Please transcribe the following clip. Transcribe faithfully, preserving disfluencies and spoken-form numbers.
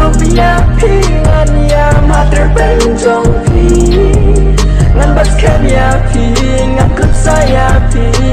vì nhà phi ngàn nhà mà trở bên trong phi ngàn bắt khen nhà phi ngàn cướp xa nhà phi